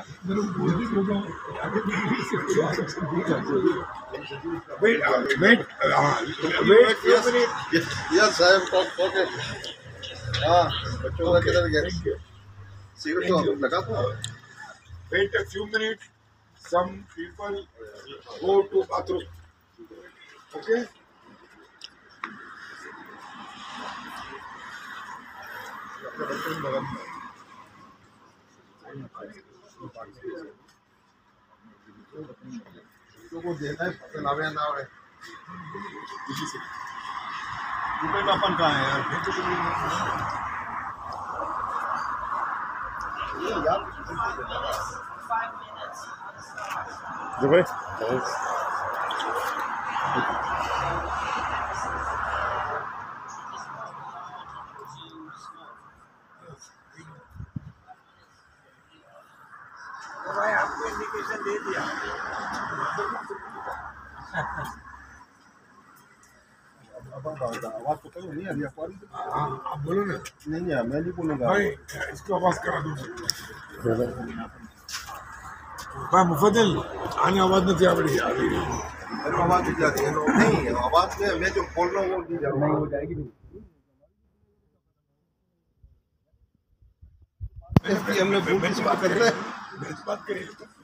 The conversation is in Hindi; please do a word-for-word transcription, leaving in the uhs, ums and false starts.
Wait, uh, wait, uh, wait, yes, yes, yes, I am talk, okay. हाँ, बच्चों का किधर गया? सिगरेट तो लगा था. Wait a few minutes. Some people go to bathroom. Okay. को देना है नावे नावे रुपए का अपन कहाँ है यार रुपए भाई आपको इंडिकेशन दे दिया आवाज तो कहीं नहीं आ रही आप बोलो ना नहीं है मैं नहीं बोलूँगा भाई इसको आवाज करा दो भाई मुफद्दल आने आवाज नहीं आ रही अरे आवाज नहीं जाती है नहीं आवाज में मैं जो बोल रहा हूँ वो नहीं जा रहा हो जाएगी नहीं हम लोग बात कर रहे हैं बात करिए